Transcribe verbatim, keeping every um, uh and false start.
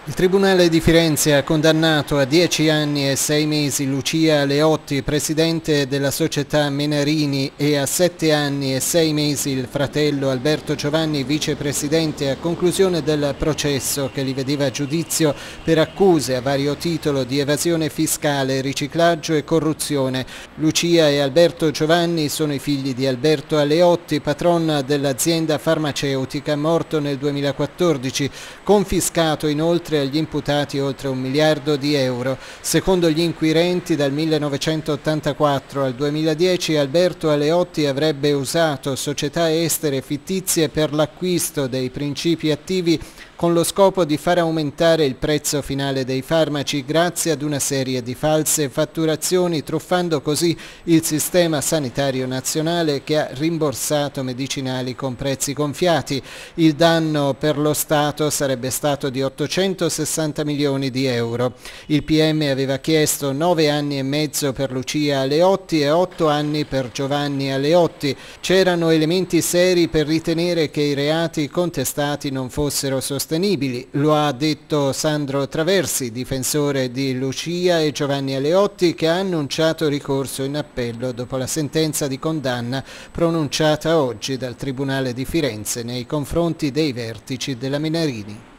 Il Tribunale di Firenze ha condannato a dieci anni e sei mesi Lucia Aleotti, presidente della società Menarini, e a sette anni e sei mesi il fratello Alberto Giovanni, vicepresidente, a conclusione del processo che li vedeva a giudizio per accuse a vario titolo di evasione fiscale, riciclaggio e corruzione. Lucia e Alberto Giovanni sono i figli di Alberto Aleotti, patron dell'azienda farmaceutica, morto nel duemilaquattordici, confiscato inoltre agli imputati oltre un miliardo di euro. Secondo gli inquirenti, dal millenovecentottantaquattro al duemiladieci Alberto Aleotti avrebbe usato società estere fittizie per l'acquisto dei principi attivi con lo scopo di far aumentare il prezzo finale dei farmaci grazie ad una serie di false fatturazioni, truffando così il sistema sanitario nazionale che ha rimborsato medicinali con prezzi gonfiati. Il danno per lo Stato sarebbe stato di ottocentosessanta milioni di euro. Il P M aveva chiesto nove anni e mezzo per Lucia Aleotti e otto anni per Giovanni Aleotti. C'erano elementi seri per ritenere che i reati contestati non fossero sostenibili. Lo ha detto Sandro Traversi, difensore di Lucia e Giovanni Aleotti, che ha annunciato ricorso in appello dopo la sentenza di condanna pronunciata oggi dal Tribunale di Firenze nei confronti dei vertici della Menarini.